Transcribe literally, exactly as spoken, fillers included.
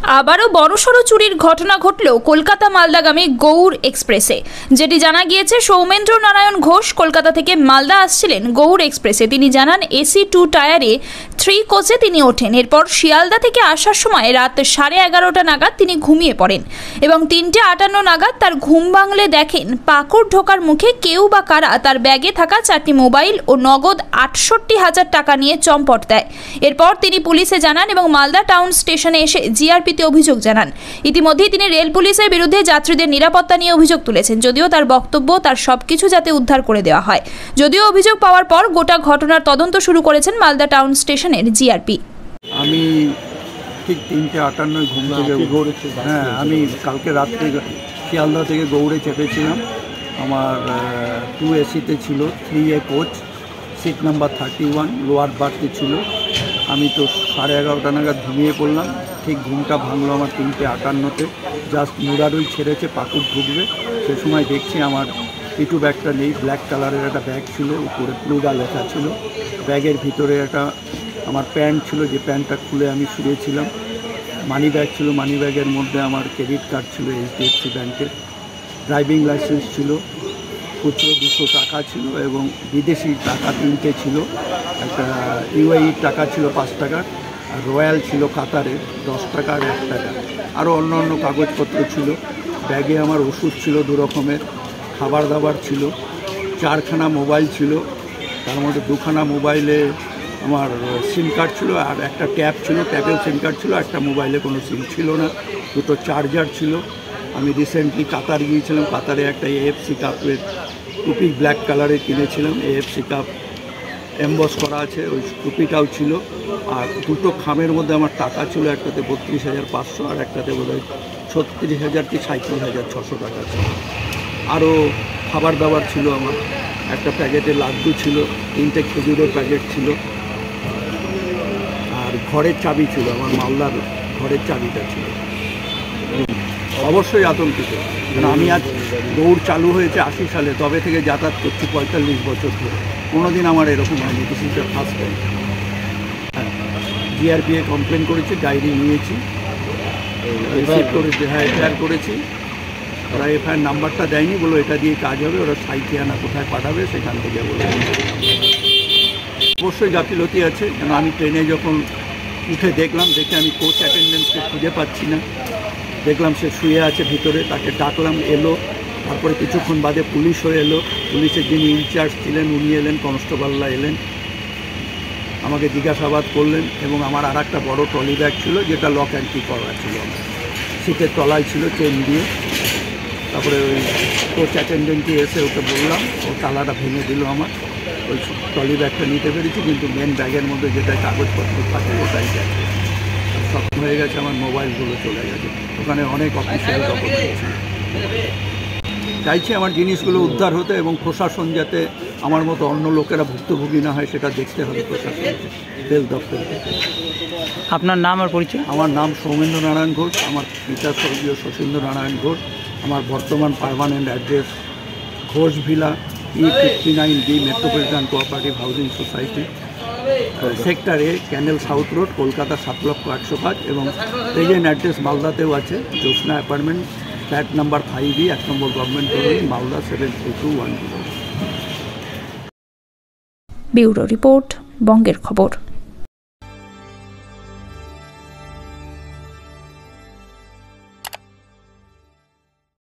আবারও বড়সড় চুরির ঘটনা ঘটল কলকাতা মালদাগামী গৌড় এক্সপ্রেসে। যেটি জানা গিয়েছে, সৌমেন্দ্র নারায়ণ ঘোষ কলকাতা থেকে মালদা আসছিলেন গৌড় এক্সপ্রেসে। তিনি জানান, এসি টু টায়ারে থ্রি কোচে তিনি ওঠেন। এরপর শিয়ালদা থেকে আসার সময় রাত সাড়ে এগারোটা নাগাদ তিনি ঘুমিয়ে পড়েন এবং তিনটে আটান্ন নাগাদ তার ঘুম ভাঙলে দেখেন পাকুড় ঢোকার মুখে কেউ বা কারা তার ব্যাগে থাকা চারটি মোবাইল ও নগদ আটষট্টি হাজার টাকা নিয়ে চম্পট দেয়। এরপর তিনি পুলিশে জানান এবং মালদা টাউন স্টেশনে এসে জিআরপি অভিযোগ জানান। ইতিমধ্যেই তিনি রেল পুলিশের বিরুদ্ধে যাত্রীদের নিরাপত্তা নিয়ে অভিযোগ তুলেছেন। যদিও তার বক্তব্য, তার সবকিছু যাতে উদ্ধার করে দেওয়া হয়। যদিও অভিযোগ পাওয়ার পর গোটা ঘটনার তদন্ত শুরু করেছেন মালদা টাউন স্টেশনের জিআরপি। আমি ঠিক তিনটে আটান্নয় ঘুম থেকে গৌড়ে, হ্যাঁ আমি কালকে রাত্রে শিয়ালদা থেকে গৌড়ে চেপেছিলাম। আমার টু এসিতে ছিল, three A coach, seat number thirty one, lower বার্থে ছিল। আমি তো সাড়ে এগারোটা নাগাদ ঘুমিয়ে পড়লাম। ঠিক ঘুমটা ভাঙলো আমার তিনটে আটান্নতে। জাস্ট মুরারুই ছেড়েছে, পাকুড় ঢুকবে, সে সময় দেখছি আমার পিটু ব্যাগটা নেই। ব্ল্যাক কালারের একটা ব্যাগ ছিল, উপরে প্লুডা লেখা ছিল। ব্যাগের ভিতরে একটা আমার প্যান্ট ছিল, যে প্যান্টটা খুলে আমি শুয়েছিলাম। মানি ব্যাগ ছিল, মানি ব্যাগের মধ্যে আমার ক্রেডিট কার্ড ছিল এইচডিএফসি ব্যাংকের, ড্রাইভিং লাইসেন্স ছিল, খুচরো দুশো টাকা ছিল এবং বিদেশি টাকা তিনটে ছিল। একটা ইউএই টাকা ছিল পাঁচ টাকার, আর রয়্যাল ছিল কাতারের দশ টাকা আর এক টাকা। আরও অন্য অন্য কাগজপত্র ছিল। ব্যাগে আমার ওষুধ ছিল দু রকমের, খাবার দাবার ছিল, চারখানা মোবাইল ছিল। তার মধ্যে দুখানা মোবাইলে আমার সিম কার্ড ছিল আর একটা ট্যাব ছিল, ট্যাবেও সিম কার্ড ছিল। একটা মোবাইলে কোনো সিম ছিল না। দুটো চার্জার ছিল। আমি রিসেন্টলি কাতার গিয়েছিলাম, কাতারে একটা এএফসি কাপের টুপি ব্ল্যাক কালারের কিনেছিলাম। এএফসি কাপ এমবস করা আছে, ওই টুপিটাও ছিল। আর দুটো খামের মধ্যে আমার টাকা ছিল, একটাতে বত্রিশ হাজার পাঁচশো আর একটাতে বোধ হয় ছত্রিশ হাজার কি সাঁত্রিশ হাজার ছশো টাকা ছিল। আরও খাবার দাবার ছিল আমার, একটা প্যাকেটে লাড্ডু ছিল, তিনটে খেজুরের প্যাকেট ছিল, আর ঘরের চাবি ছিল, আমার মালদার ঘরের চাবিটা ছিল। অবশ্যই আতঙ্কিত, কারণ আমি আজ দৌড় চালু হয়েছে আশি সালে, তবে থেকে যাতায়াত করছি পঁয়তাল্লিশ বছর ধরে। কোনোদিন আমার এরকম হয়নি, this is the first time. হ্যাঁ, জিআরপিএ কমপ্লেন করেছি, ডায়েরি নিয়েছি, রিসিভ করেছি, হ্যাঁ এফআইআর করেছি। ওরা এফআইআর নাম্বারটা দেয়নি, বলো এটা দিয়ে কাজ হবে, ওরা সাইথিয়ানা কোথায় পাঠাবে সেখান থেকে বলে। অবশ্যই গাফিলতি আছে, কেন আমি ট্রেনে যখন উঠে দেখলাম, দেখে আমি কোচ অ্যাটেন্ডেন্টকে খুঁজে পাচ্ছি না। দেখলাম সে শুয়ে আছে ভিতরে, তাকে ডাকলাম, এলো। তারপরে কিছুক্ষণ বাদে পুলিশ হয়ে এলো। পুলিশের যিনি ইনচার্জ ছিলেন উনি এলেন, কনস্টেবলরা এলেন, আমাকে জিজ্ঞাসাবাদ করলেন। এবং আমার আর একটা বড়ো ট্রলি ব্যাগ ছিল, যেটা লক অ্যান্ড কি করা ছিল, সিটের তলায় ছিল চেন দিয়ে। তারপরে ওই কোচ অ্যাটেন্ডেন্টটি এসে ওকে বললাম, ও তালাটা ভেঙে দিল আমার। ওই ট্রলি ব্যাগটা নিতে পেরেছি, কিন্তু মেন ব্যাগের মধ্যে যেটা কাগজপত্র থাকে ওটাই গেছে। সব হয়ে গেছে, আমার মোবাইলগুলো চলে গেছে। ওখানে অনেক অফিসিয়াল ডকুমেন্ট ছিল। চাইছি আমার জিনিসগুলো উদ্ধার হতে এবং প্রশাসন যাতে আমার মতো অন্য লোকেরা ভুক্তভোগী না হয় সেটা দেখতে হবে প্রশাসনকে, রেল দপ্তরকে। আপনার নাম আর পরিচয়? আমার নাম সৌমেন্দ্র নারায়ণ ঘোষ, আমার পিতা স্বর্গীয় শচীন্দ্র নারায়ণ ঘোষ। আমার বর্তমান permanent address Ghosh villa, E fifty nine B, metropolitan cooperative housing society, sector A, canal south road, Kolkata সাত লক্ষ একশো পাঁচ। এবং প্রেজেন্ট অ্যাড্রেস মালদাতেও আছে, Jyotsna apartment, flat number five E, এক নম্বর government colony, Malda seven three two one zero. Bureau report, বঙ্গের খবর।